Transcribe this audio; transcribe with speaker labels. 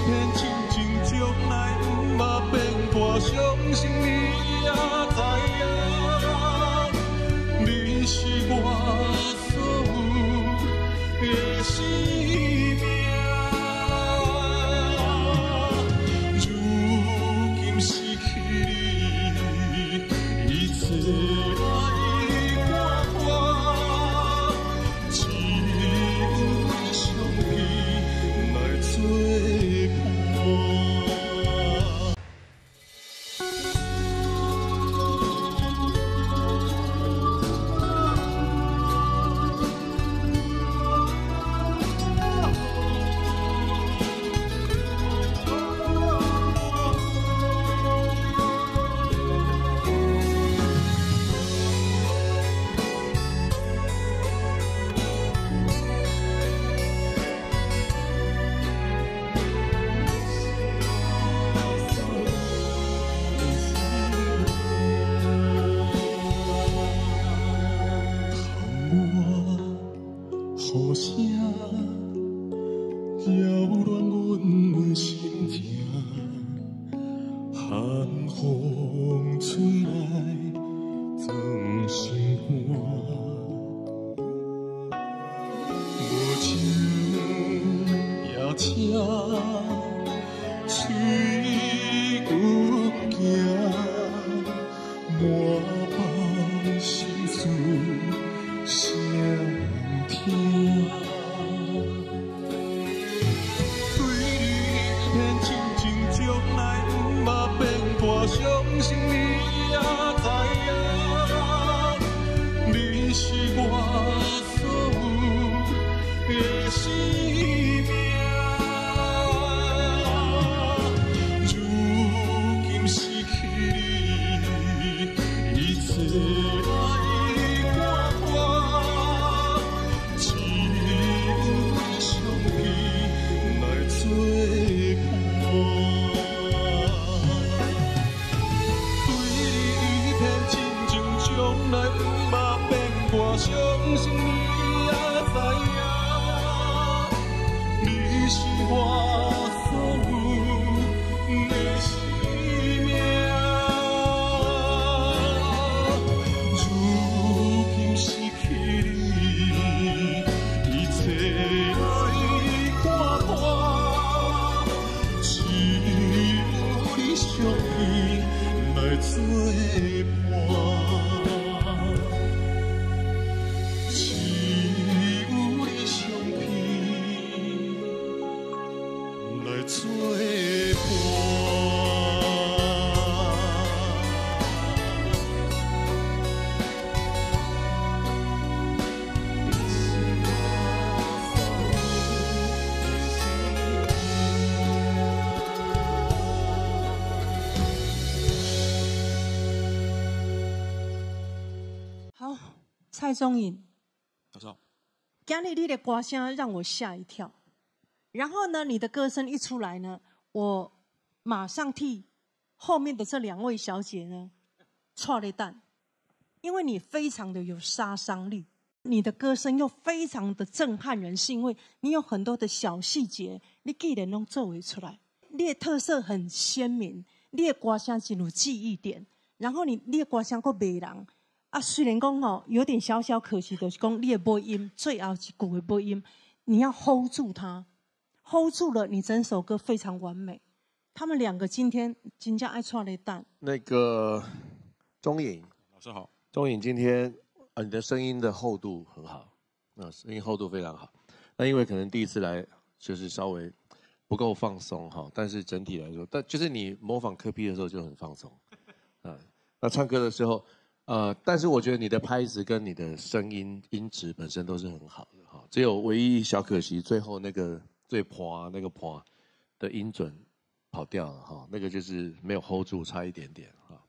Speaker 1: 片真情将来毋捌变大，相信你也知影，你是我所有的生命。如今失去你，一切来看看，只有相片来作伴。雨声扰乱阮的心情，寒风吹来装心肝，无情夜车吹有行，满腹心事谁听？对你一片真情，将来毋捌变大，相信你也知影，你是我所有的生命。如今失去你，一切来看看，只有相片来作伴。对你一片真情，将来毋捌变大，相信你也知影，你是我所有的生命。如今失去你，一切来看看，只有你相片来作伴，只有你相片来作伴。
Speaker 2: 好，蔡宗颖，
Speaker 3: 老师好。
Speaker 2: 今日你的歌声让我吓一跳，然后呢，你的歌声一出来呢，我马上替后面的这两位小姐呢踹了蛋，因为你非常的有杀伤力，你的歌声又非常的震撼人，是因为你有很多的小细节，你既然能做为出来，你的特色很鲜明，你的歌声进入记忆点，然后你的歌声够迷人。啊，虽然讲哦，有点小小可惜，就是讲你的播音最后一句的播音，你要 hold 住它 ，hold 住了，你整首歌非常完美。他们两个今天真正爱串了蛋。
Speaker 4: 那个钟颖，
Speaker 3: 老师好。
Speaker 4: 钟颖今天你的声音的厚度很好，声音厚度非常好。那因为可能第一次来，就是稍微不够放松哈，但是整体来说，但就是你模仿柯 P 的时候就很放松，那唱歌的时候。但是我觉得你的拍子跟你的声音音质本身都是很好的哈，只有唯一小可惜，最后那个最破那个破的音准跑掉了哈，那个就是没有 hold 住，差一点点哈。